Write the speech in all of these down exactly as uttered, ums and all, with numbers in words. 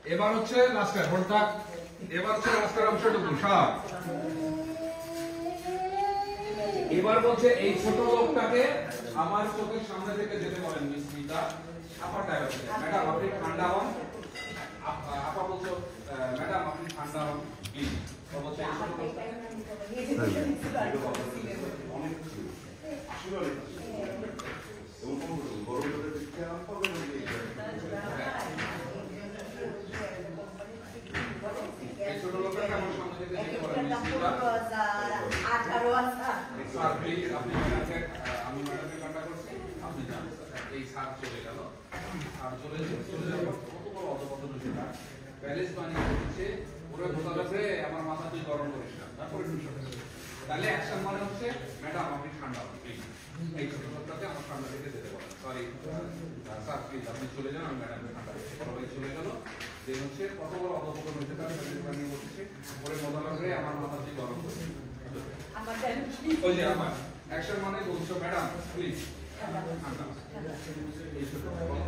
এবার হচ্ছে লাস্টের হোল্ডটা, এবার হচ্ছে লাস্টের অংশটুকু সব। এবার বলছে এই ছোট লোকটাকে আমার চোখের সামনে থেকে যেতে বলেন মিস মিতা। আপার টাইপ আছে ম্যাডাম আপনি ঠান্ডা হন। আপা বলছো ম্যাডাম আপনি ঠান্ডা হন প্লিজ। তো বলছে এই ছোট লোকটাকে অনেক আসলে ছোট লোকটাকে আমার সামনে থেকে যেতে বলেন মিস মিতা। স্যার প্লিজ আপনি ম্যাডামকে, আমি ম্যাডামকে কন্টাক্ট করছি, আপনি যান। এই স্যার চলে গেল, আর চলে চলে যাওয়ার পর কত বড় অধপতন হয়েছে না, প্যালেস বানিয়ে দিচ্ছে ওরা ধোতালে আমার মাথা তুই গরম করিস না, তারপরে তাহলে অ্যাকশন মানে হচ্ছে ম্যাডাম আপনি ঠান্ডা হন প্লিজ। এই ছোট লোকটাকে আমার সামনে থেকে যেতে বলেন। সরি স্যার প্লিজ আপনি চলে যান, আমি ম্যাডামকে ঠান্ডা করছি। সবাই চলে গেল। দেন হচ্ছে কত বড় অধপতন হয়েছে তার প্যালেস বানিয়ে বসেছে ওরে মজালে আমার মাথা তুই গরম করিস। ওই যে আমার অ্যাকশন মানে বলছো ম্যাডাম প্লিজ ঠান্ডা। এই ছোট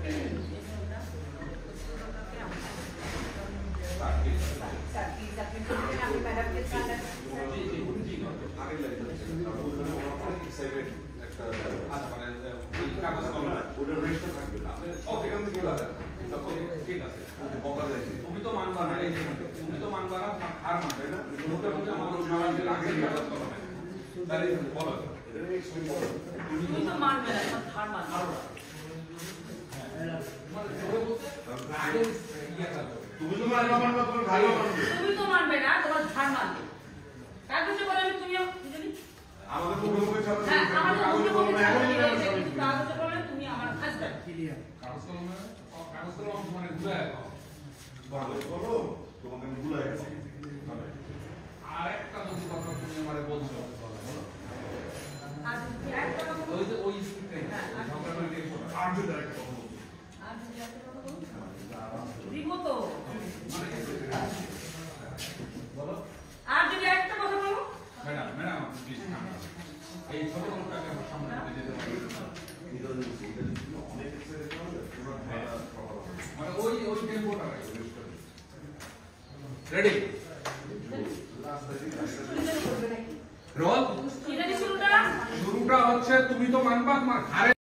তুমি তো মানবা না, তুমি তো মানবা না, হার মানবে না, তাহলে বলো তুমি তো মানবে না, হার মানবে। তুমি তো মানবে না, তোমার ভালো মানবে। তুমি তো মানবে না, তোমার ধার মানবে। কার কাছে বলে আমি তুমিও জানি। আমাদের মুখে মুখে চলে। হ্যাঁ, আমাদের মুখে মুখে চলে। এখন কার কাছে বলে তুমি আমার হাজবেন্ড। ক্লিয়ার। কাগজ কলমে কাগজ কলম মানে ঘুরে বলো বলো তোমাকে আমি ভুলে গেছি। আরেকটা যদি কথা তুমি আমারে বলছো বলো। আর যদি একটা কথা বলো, ওই যে ওই স্ক্রিপ্টে সকালে দিয়ে শোনা। আর যদি একটা কথা বলো। আর যদি একটা কথা বলো, দিব তো। বলো আর যদি একটা কথা বলো, ম্যাডাম ম্যাডাম প্লিজ এই ছোট লোকটাকে আমার সামনে থেকে যেতে পারি। অনেক এক্সাইটেড হবে পুরো মানে ওই ওই টেম্পোটা রেডি রোল। শুরুটা শুরুটা হচ্ছে তুমি তো মানবা তোমার